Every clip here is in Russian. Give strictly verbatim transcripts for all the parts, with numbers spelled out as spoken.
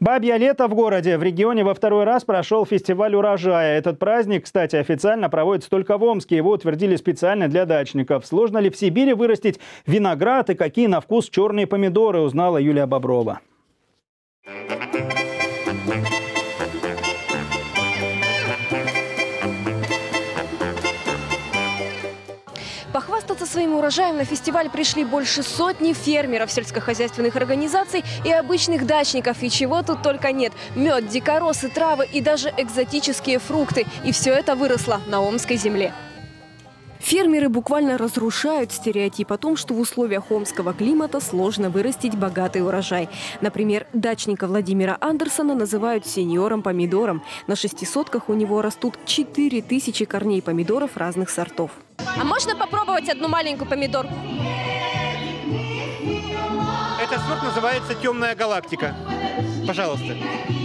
Бабье лето в городе. В регионе во второй раз прошел фестиваль урожая. Этот праздник, кстати, официально проводится только в Омске. Его утвердили специально для дачников. Сложно ли в Сибири вырастить виноград и какие на вкус черные помидоры, узнала Юлия Боброва. Похвастаться своим урожаем на фестиваль пришли больше сотни фермеров, сельскохозяйственных организаций и обычных дачников. И чего тут только нет. Мед, дикоросы, травы и даже экзотические фрукты. И все это выросло на омской земле. Фермеры буквально разрушают стереотип о том, что в условиях омского климата сложно вырастить богатый урожай. Например, дачника Владимира Андерсона называют сеньором-помидором. На шести сотках у него растут четыре тысячи корней помидоров разных сортов. А можно попробовать одну маленькую помидорку? Этот сорт называется «Темная галактика». Пожалуйста.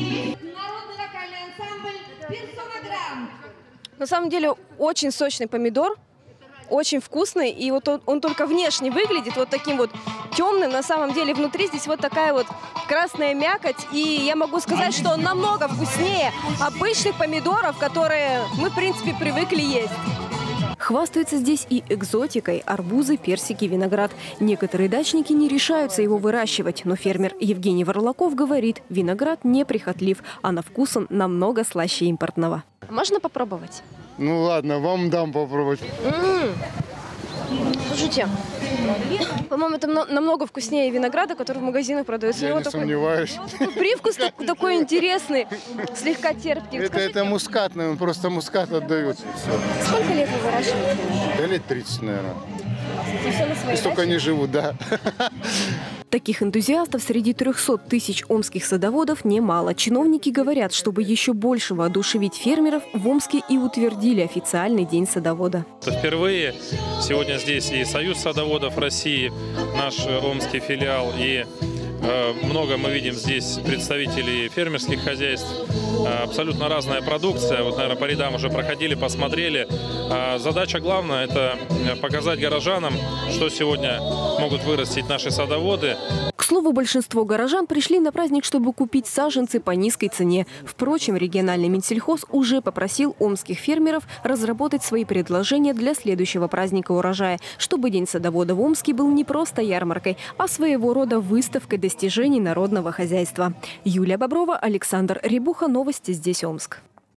На самом деле очень сочный помидор. Очень вкусный, и вот он, он только внешне выглядит вот таким вот темным. На самом деле внутри здесь вот такая вот красная мякоть. И я могу сказать, что он намного вкуснее обычных помидоров, которые мы, в принципе, привыкли есть. Хвастаются здесь и экзотикой – арбузы, персики, виноград. Некоторые дачники не решаются его выращивать, но фермер Евгений Варлаков говорит, виноград неприхотлив, а на вкус он намного слаще импортного. Можно попробовать? Ну ладно, вам дам попробовать. М-м-м. Слушайте, по-моему, это намного вкуснее винограда, который в магазинах продается. Я не такой, сомневаюсь. Такой привкус такой, такой интересный, слегка терпкий. Это, это мускатный, он просто мускат отдает. Сколько лет вы выращиваете? Да лет тридцать, наверное. И все на своей И столько даче? не живут, да. Таких энтузиастов среди трёхсот тысяч омских садоводов немало. Чиновники говорят, чтобы еще больше воодушевить фермеров, в Омске и утвердили официальный день садовода. Впервые сегодня здесь и Союз садоводов России, наш омский филиал, и э, много мы видим здесь представителей фермерских хозяйств. Э, абсолютно разная продукция. Вот, наверное, по рядам уже проходили, посмотрели. Э, задача главная – это показать горожанам, что сегодня могут вырастить наши садоводы. К слову, большинство горожан пришли на праздник, чтобы купить саженцы по низкой цене. Впрочем, региональный Минсельхоз уже попросил омских фермеров разработать свои предложения для следующего праздника урожая, чтобы День садовода в Омске был не просто ярмаркой, а своего рода выставкой достижений народного хозяйства. Юлия Боброва, Александр Рябуха. Новости здесь Омск.